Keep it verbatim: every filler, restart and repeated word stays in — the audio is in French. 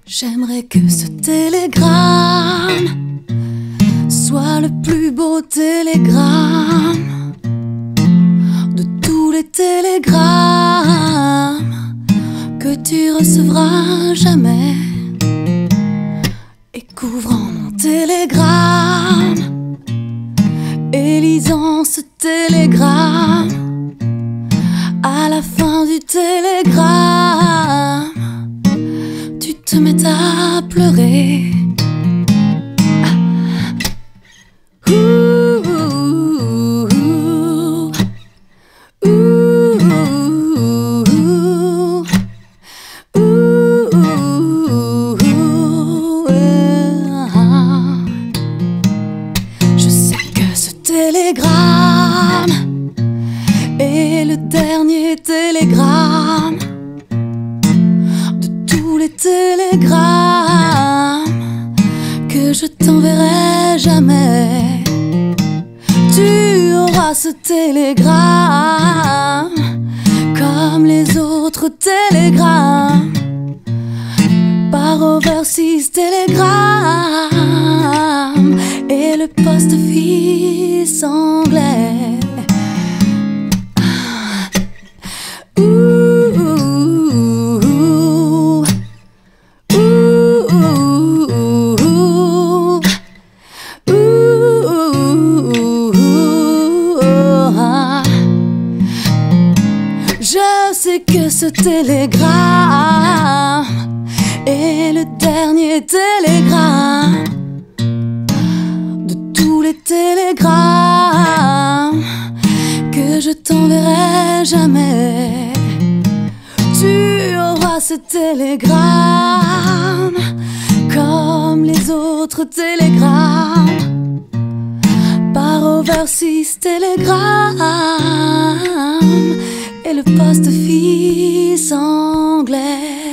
J'aimerais que ce télégramme soit le plus beau télégramme de tous les télégrammes que tu recevras jamais. Et couvrant mon télégramme et lisant ce télégramme, à la fin du télégramme, tu te mets à pleurer. Ah. Ouh, ouh, ouh, ouh, ouh, ouh, ah. Je sais que ce télégramme est le dernier télégramme de tous les télégrammes que je t'enverrai jamais. Tu auras ce télégramme comme les autres télégrammes par Overseas Télégramme et le post-office anglais. Je sais que ce télégramme est le dernier télégramme de tous les télégrammes que je t'enverrai jamais. Tu auras ce télégramme comme les autres télégrammes par Overseas Télégramme et le post-office anglais.